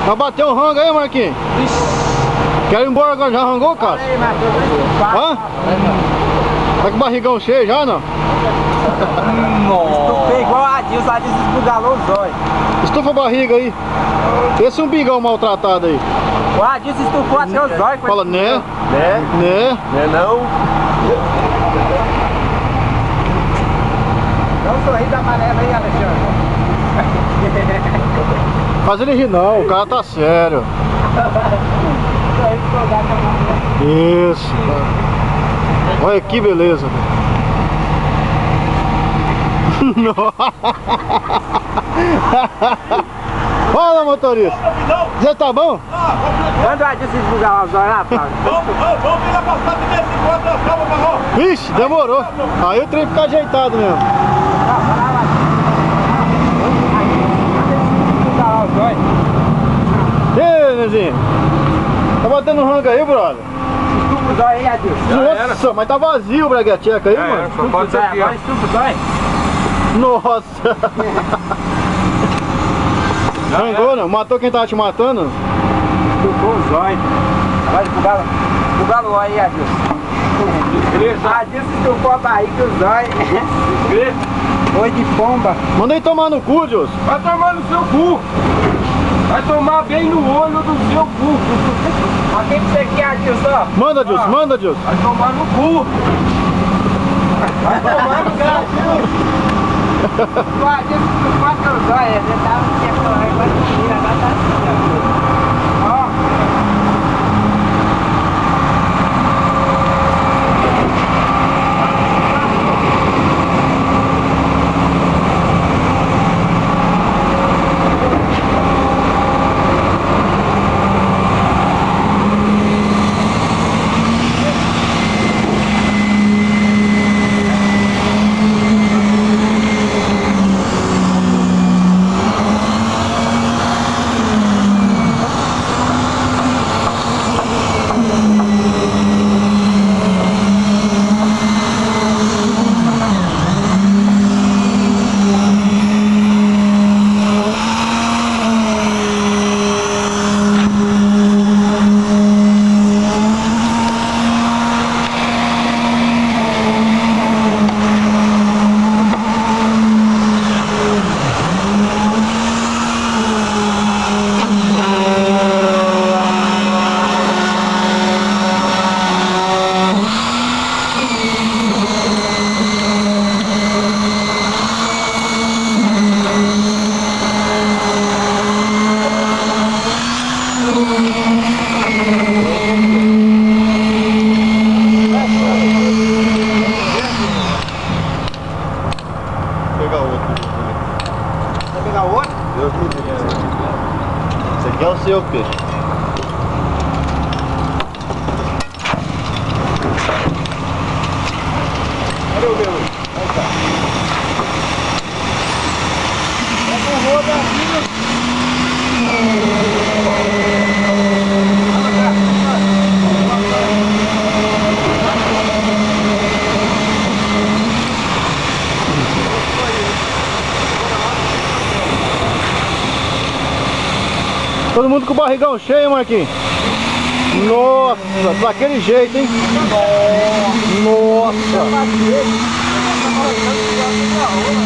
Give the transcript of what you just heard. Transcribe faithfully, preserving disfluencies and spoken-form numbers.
Vai bater um rango aí, Marquinhos? Quer ir embora agora? Já rangou, cara? Hã? Tá com o barrigão cheio já, não? Estufei igual a Adilson, a Adilson esbugalou os olhos. Estufa a barriga aí. Esse umbigão maltratado aí. O Adilson estufou até os olhos. Fala, né? Né? Né? Né não? Dá um sorriso amarelo aí, Alexandre. Faz ele rir não, o cara tá sério. Isso. Olha que beleza. Fala, motorista. Já tá bom? Manda o Adilson esbugalar os olhos lá, Flávio. Vamos, vamos, vamos vir na passada de vez em quando, calma, calma. Vixe, demorou. Aí o trem fica ajeitado mesmo. E aí, Nezinho? Tá batendo rango aí, brother? Estufa os olhos aí, Adilson. Nossa, mas tá vazio o bragueteca aí, mano. Só pode ser aqui, ó. Agora estufa os olhos. Nossa. Rangou, não? Matou quem tava te matando? Estufou os olhos. Agora esbugala. Esbugala o olho aí, Adilson. Adilson estufou a barriga e os olhos. Oi de pomba. Manda ele tomar no cu, Deus. Vai tomar no seu cu. Vai tomar bem no olho do seu cu. Olha quem que você quer, Adilson? Manda, Deus, manda, Deus. Vai tomar no cu. Vai tomar no cu. O Adilson estufou até os olhos. Ele tava quebrando, agora tira, agora tá assim, ó. Ó. Pegar outro. Vai pegar outro? Deus me livre. Esse aqui é o seu peixe. Cadê o meu? Aí tá. Pega o rodo aqui. Todo mundo com o barrigão cheio, Marquinhos. Nossa, daquele jeito, hein? Nossa.